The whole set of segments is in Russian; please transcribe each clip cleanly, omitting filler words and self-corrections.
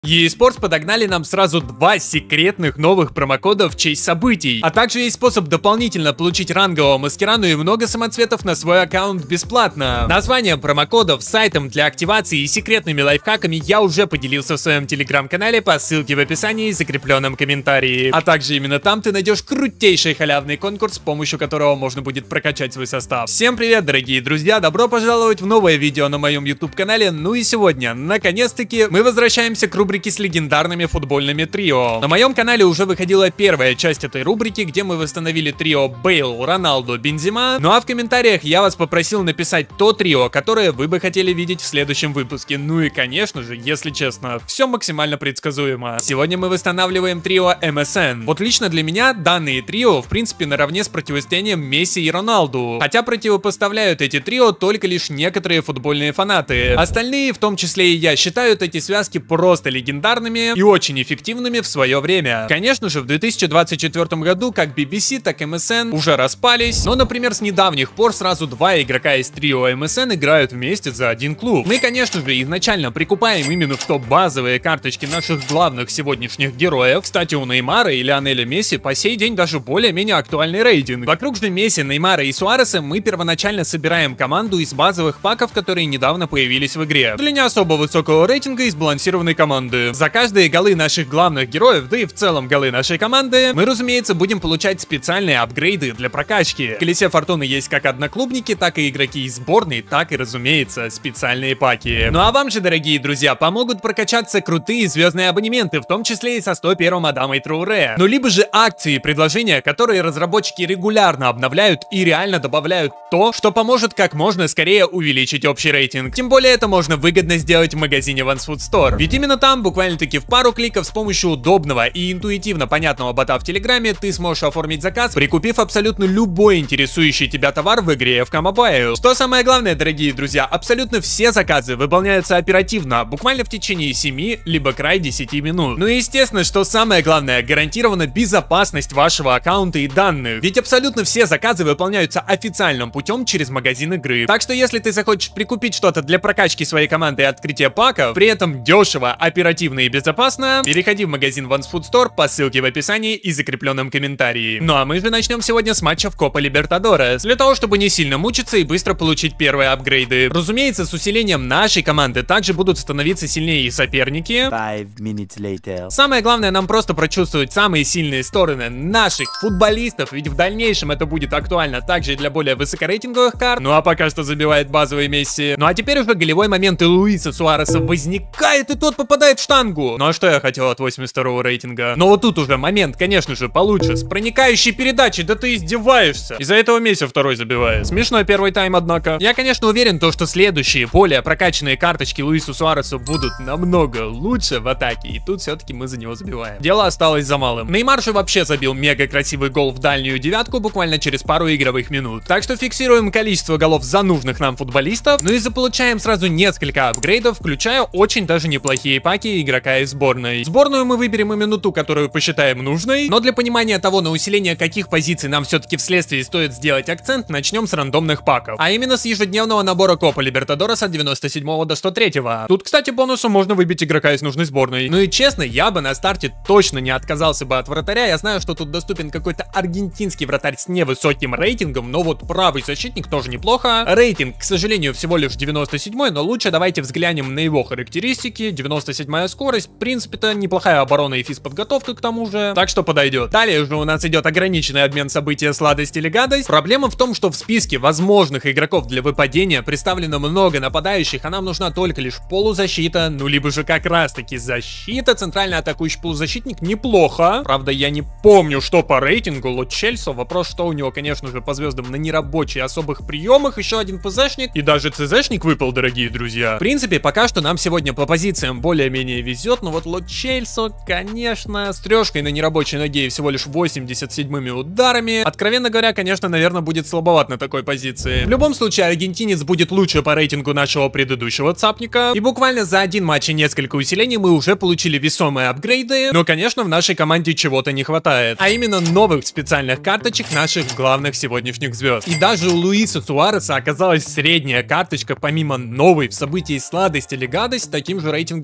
EA Sports подогнали нам сразу 2 секретных новых промокода в честь событий, а также есть способ дополнительно получить рангового маскирану и много самоцветов на свой аккаунт бесплатно. Названием промокодов, сайтом для активации и секретными лайфхаками я уже поделился в своем телеграм-канале по ссылке в описании и закрепленном комментарии. А также именно там ты найдешь крутейший халявный конкурс, с помощью которого можно будет прокачать свой состав. Всем привет, дорогие друзья, добро пожаловать в новое видео на моем YouTube канале. Ну и сегодня, наконец-таки, мы возвращаемся к рубрике с легендарными футбольными трио. На моем канале уже выходила первая часть этой рубрики, где мы восстановили трио Бейл, Роналду, Бензема. Ну а в комментариях я вас попросил написать то трио, которое вы бы хотели видеть в следующем выпуске. Ну и конечно же, если честно, все максимально предсказуемо. Сегодня мы восстанавливаем трио MSN. Вот лично для меня данные трио в принципе наравне с противостоянием Месси и Роналду. Хотя противопоставляют эти трио только лишь некоторые футбольные фанаты. Остальные, в том числе и я, считают эти связки просто легендарными и очень эффективными в свое время. Конечно же, в 2024 году как BBC, так и MSN уже распались, но, например, с недавних пор сразу 2 игрока из трио MSN играют вместе за один клуб. Мы, конечно же, изначально прикупаем именно что базовые карточки наших главных сегодняшних героев. Кстати, у Неймара и Лионеля Месси по сей день даже более-менее актуальный рейтинг. Вокруг же Месси, Неймара и Суареса мы первоначально собираем команду из базовых паков, которые недавно появились в игре. Для не особо высокого рейтинга и сбалансированной команды. За каждые голы наших главных героев, да и в целом голы нашей команды, мы, разумеется, будем получать специальные апгрейды для прокачки. В колесе фортуны есть как одноклубники, так и игроки из сборной, так и, разумеется, специальные паки. Ну а вам же, дорогие друзья, помогут прокачаться крутые звездные абонементы, в том числе и со 101-м Адамой Трауре. Ну либо же акции и предложения, которые разработчики регулярно обновляют и реально добавляют то, что поможет как можно скорее увеличить общий рейтинг. Тем более это можно выгодно сделать в магазине Vans Food Store. Ведь именно там, буквально-таки в пару кликов, с помощью удобного и интуитивно понятного бота в Телеграме, ты сможешь оформить заказ, прикупив абсолютно любой интересующий тебя товар в игре FK Mobile. Что самое главное, дорогие друзья, абсолютно все заказы выполняются оперативно, буквально в течение 7, либо край 10 минут. Ну и естественно, что самое главное, гарантирована безопасность вашего аккаунта и данных. Ведь абсолютно все заказы выполняются официальным путем через магазин игры. Так что если ты захочешь прикупить что-то для прокачки своей команды и открытия паков, при этом дешево, оперативно и безопасно, переходи в магазин Vans Food Store по ссылке в описании и закрепленном комментарии. Ну а мы же начнем сегодня с матча в Копа Либертадорес, для того, чтобы не сильно мучиться и быстро получить первые апгрейды. Разумеется, с усилением нашей команды также будут становиться сильнее и соперники. 5 minutes later. Самое главное нам просто прочувствовать самые сильные стороны наших футболистов, ведь в дальнейшем это будет актуально также и для более высокорейтинговых карт. Ну а пока что забивает базовый Месси. Ну а теперь уже голевой момент и Луиса Суареса возникает, и тот попадает в штангу. Ну а что я хотел от 82-го рейтинга? Но вот тут уже момент, конечно же, получше. С проникающей передачей, да ты издеваешься. Из-за этого Месси второй забивает. Смешной первый тайм, однако. Я, конечно, уверен, что следующие, более прокачанные карточки Луису Суаресу будут намного лучше в атаке. И тут все-таки мы за него забиваем. Дело осталось за малым. Неймар же вообще забил мега красивый гол в дальнюю девятку буквально через пару игровых минут. Так что фиксируем количество голов за нужных нам футболистов. Ну и заполучаем сразу несколько апгрейдов, включая очень даже неплохие паки игрока из сборной. Сборную мы выберем именно ту, которую посчитаем нужной, но для понимания того, на усиление каких позиций нам все-таки вследствие стоит сделать акцент, начнем с рандомных паков. А именно с ежедневного набора Копа Либертадорес от 97 до 103. Тут, кстати, бонусом можно выбить игрока из нужной сборной. Ну и честно, я бы на старте точно не отказался бы от вратаря. Я знаю, что тут доступен какой-то аргентинский вратарь с невысоким рейтингом, но вот правый защитник тоже неплохо. Рейтинг, к сожалению, всего лишь 97, но лучше давайте взглянем на его характеристики. 97-я скорость, в принципе-то неплохая оборона и физподготовка к тому же, так что подойдет. Далее же у нас идет ограниченный обмен события сладость или гадость. Проблема в том, что в списке возможных игроков для выпадения представлено много нападающих, а нам нужна только лишь полузащита, ну либо же как раз таки защита. Центральный атакующий полузащитник неплохо. Правда, я не помню, что по рейтингу Ло Чельсо. Вопрос, что у него, конечно же, по звездам на нерабочей особых приемах. Еще один ПЗшник и даже ЦЗшник выпал, дорогие друзья. В принципе, пока что нам сегодня по позициям более-менее везет, но вот Ло Чельсо, конечно, с трешкой на нерабочей ноге и всего лишь 87-ми ударами. Откровенно говоря, конечно, наверное, будет слабоват на такой позиции. В любом случае, аргентинец будет лучше по рейтингу нашего предыдущего цапника. И буквально за один матч и несколько усилений мы уже получили весомые апгрейды. Но, конечно, в нашей команде чего-то не хватает. А именно новых специальных карточек наших главных сегодняшних звезд. И даже у Луиса Суареса оказалась средняя карточка, помимо новой в событии сладость или гадость, с таким же рейтингом, как и у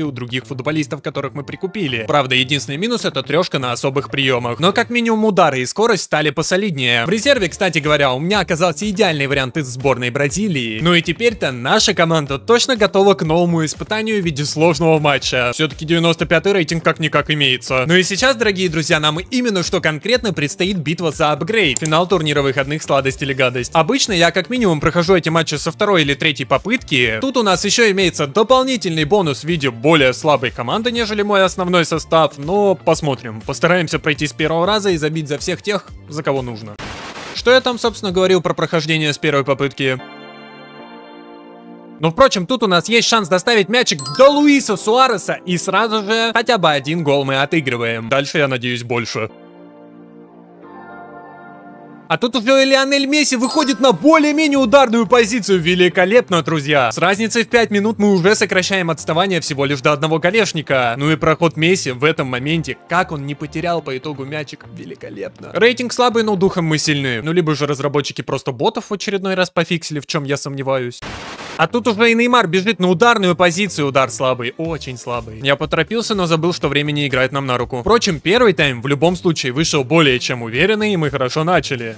у других футболистов, которых мы прикупили. Правда, единственный минус — это трешка на особых приемах. Но как минимум удары и скорость стали посолиднее. В резерве, кстати говоря, у меня оказался идеальный вариант из сборной Бразилии. Ну и теперь-то наша команда точно готова к новому испытанию в виде сложного матча. Все-таки 95-й рейтинг как-никак имеется. Ну и сейчас, дорогие друзья, нам именно что конкретно предстоит битва за апгрейд. Финал турнира выходных, сладость или гадость. Обычно я как минимум прохожу эти матчи со второй или третьей попытки. Тут у нас еще имеется дополнительный бонус в виде более слабой команды, нежели мой основной состав. Но посмотрим. Постараемся пройти с первого раза и забить за всех тех, за кого нужно. Что я там, собственно, говорил про прохождение с первой попытки? Но, впрочем, тут у нас есть шанс доставить мячик до Луиса Суареса, и сразу же хотя бы один гол мы отыгрываем. Дальше, я надеюсь, больше. А тут уже Лионель Месси выходит на более-менее ударную позицию. Великолепно, друзья. С разницей в 5 минут мы уже сокращаем отставание всего лишь до одного голешника. Ну и проход Месси в этом моменте, как он не потерял по итогу мячик, великолепно. Рейтинг слабый, но духом мы сильны. Ну либо же разработчики просто ботов в очередной раз пофиксили, в чем я сомневаюсь. А тут уже и Неймар бежит на ударную позицию. Удар слабый, очень слабый. Я поторопился, но забыл, что время не играет нам на руку. Впрочем, первый тайм в любом случае вышел более чем уверенный, и мы хорошо начали.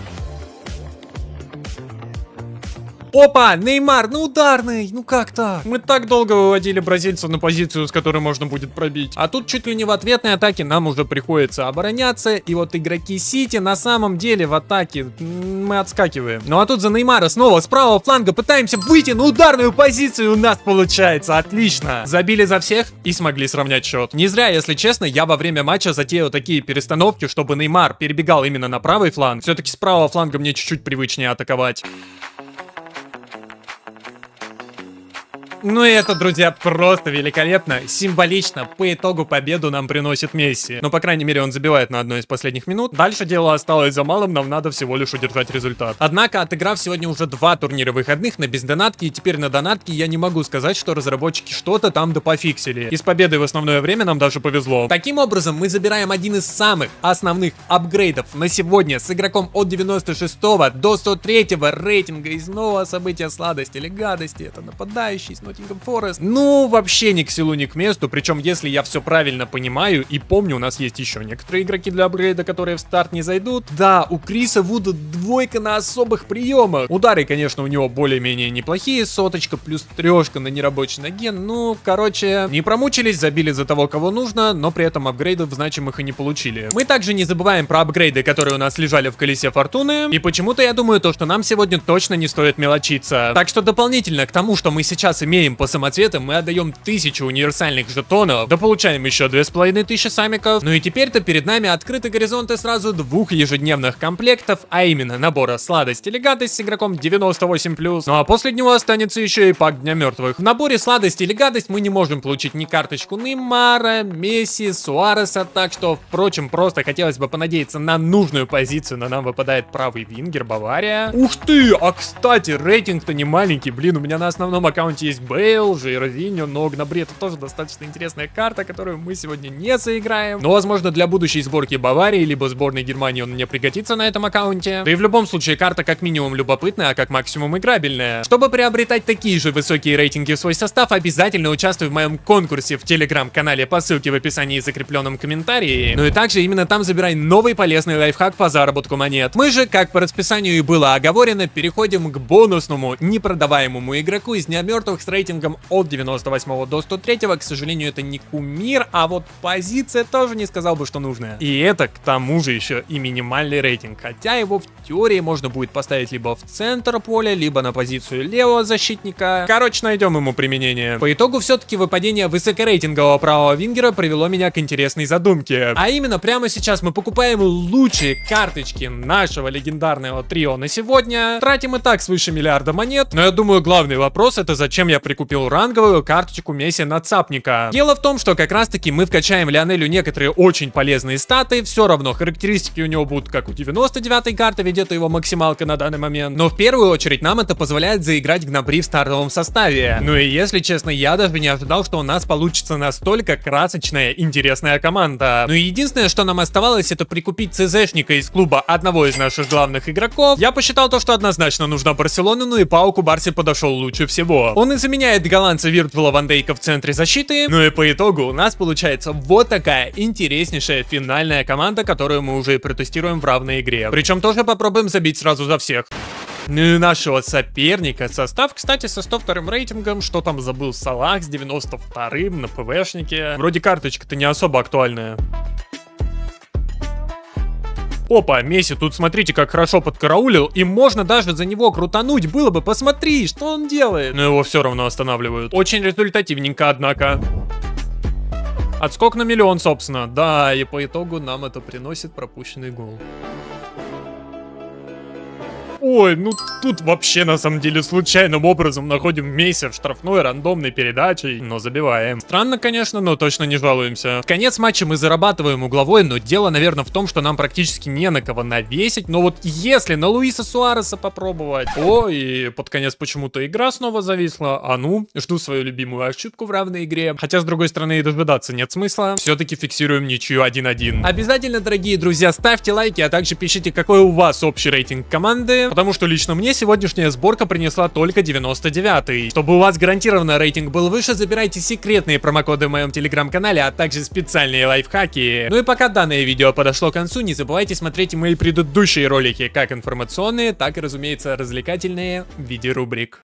Опа, Неймар, ну ударный, ну как так? Мы так долго выводили бразильца на позицию, с которой можно будет пробить. А тут чуть ли не в ответной атаке нам уже приходится обороняться. И вот игроки Сити на самом деле в атаке мы отскакиваем. Ну а тут за Неймара снова с правого фланга пытаемся выйти на ударную позицию. У нас получается, отлично. Забили за всех и смогли сравнять счет. Не зря, если честно, я во время матча затеял такие перестановки, чтобы Неймар перебегал именно на правый фланг. Все-таки с правого фланга мне чуть-чуть привычнее атаковать. Ну и это, друзья, просто великолепно, символично. По итогу победу нам приносит Месси. Но, по крайней мере, он забивает на одной из последних минут. Дальше дело осталось за малым, нам надо всего лишь удержать результат. Однако, отыграв сегодня уже 2 турнира выходных на бездонатке и теперь на донатке, я не могу сказать, что разработчики что-то там допофиксили. И с победой в основное время нам даже повезло. Таким образом, мы забираем один из самых основных апгрейдов на сегодня с игроком от 96 до 103 рейтинга из нового события сладости или гадости. Это нападающий с Ноттингем Форест. Ну, вообще ни к селу, ни к месту. Причем, если я все правильно понимаю и помню, у нас есть еще некоторые игроки для апгрейда, которые в старт не зайдут. Да, у Криса Вуда 2 на особых приемах. Удары, конечно, у него более-менее неплохие. 100 плюс 3 на нерабочей ноге. Ну, короче, не промучились, забили за того, кого нужно, но при этом апгрейдов значимых и не получили. Мы также не забываем про апгрейды, которые у нас лежали в колесе фортуны. И почему-то я думаю, то, что нам сегодня точно не стоит мелочиться. Так что дополнительно к тому, что мы сейчас имеем по самоцветам, мы отдаем 1000 универсальных жетонов, да получаем еще 2500 самиков. Ну и теперь-то перед нами открыты горизонты сразу 2 ежедневных комплектов, а именно набора сладость или гадость с игроком 98+. Ну а после него останется еще и пак Дня Мертвых. В наборе сладость или гадость мы не можем получить ни карточку Неймара, Месси, Суареса, так что, впрочем, просто хотелось бы понадеяться на нужную позицию, но нам выпадает правый вингер Бавария. Ух ты, а кстати, рейтинг-то не маленький, блин, у меня на основном аккаунте есть Бейл, Жирвиньо, но Гнабри — это тоже достаточно интересная карта, которую мы сегодня не заиграем. Но, возможно, для будущей сборки Баварии, либо сборной Германии он мне пригодится на этом аккаунте. Да и в любом случае, карта как минимум любопытная, а как максимум играбельная. Чтобы приобретать такие же высокие рейтинги в свой состав, обязательно участвуй в моем конкурсе в телеграм-канале по ссылке в описании и закрепленном комментарии. Ну и также именно там забирай новый полезный лайфхак по заработку монет. Мы же, как по расписанию и было оговорено, переходим к бонусному, непродаваемому игроку из Дня Мертвых с рейтингом от 98 до 103. К сожалению, это не кумир, а вот позиция тоже не сказал бы, что нужная. И это, к тому же, еще и минимальный рейтинг. Хотя его в теории можно будет поставить либо в центр поля, либо на позицию левого защитника. Короче, найдем ему применение. По итогу, все-таки выпадение высокорейтингового правого вингера привело меня к интересной задумке. А именно, прямо сейчас мы покупаем лучшие карточки нашего легендарного трио на сегодня. Тратим и так свыше миллиарда монет. Но я думаю, главный вопрос — это зачем я прикупил ранговую карточку Месси на цапника. Дело в том, что как раз таки мы вкачаем Лионелю некоторые очень полезные статы, все равно характеристики у него будут как у 99-й карты, ведь это его максималка на данный момент. Но в первую очередь нам это позволяет заиграть Гнабри в стартовом составе. Ну и если честно, я даже не ожидал, что у нас получится настолько красочная, интересная команда. Ну и единственное, что нам оставалось, это прикупить ЦЗшника из клуба одного из наших главных игроков. Я посчитал то, что однозначно нужна Барселона, ну и Пауку Барси подошел лучше всего. Он и заменил Заменяет голландца Виртуала Ван Дейка в центре защиты. Ну и по итогу у нас получается вот такая интереснейшая финальная команда, которую мы уже протестируем в равной игре. Причем тоже попробуем забить сразу за всех. Ну и нашего соперника. Состав, кстати, со 102-м рейтингом. Что там забыл? Салах с 92-м на ПВшнике. Вроде карточка-то не особо актуальная. Опа, Месси тут смотрите, как хорошо подкараулил. И можно даже за него крутануть было бы. Посмотри, что он делает. Но его все равно останавливают. Очень результативненько, однако. Отскок на миллион, собственно. Да, и по итогу нам это приносит пропущенный гол. Ой, ну тут вообще на самом деле случайным образом находим Месси в штрафной рандомной передачей, но забиваем. Странно, конечно, но точно не жалуемся. В конец матча мы зарабатываем угловой, но дело, наверное, в том, что нам практически не на кого навесить. Но вот если на Луиса Суареса попробовать... О, и под конец почему-то игра снова зависла. А ну, жду свою любимую ошибку в равной игре. Хотя, с другой стороны, и дожидаться нет смысла. Все-таки фиксируем ничью 1-1. Обязательно, дорогие друзья, ставьте лайки, а также пишите, какой у вас общий рейтинг команды. Потому что лично мне сегодняшняя сборка принесла только 99-й. Чтобы у вас гарантированно рейтинг был выше, забирайте секретные промокоды в моем телеграм-канале, а также специальные лайфхаки. Ну и пока данное видео подошло к концу, не забывайте смотреть мои предыдущие ролики, как информационные, так и, разумеется, развлекательные в виде рубрик.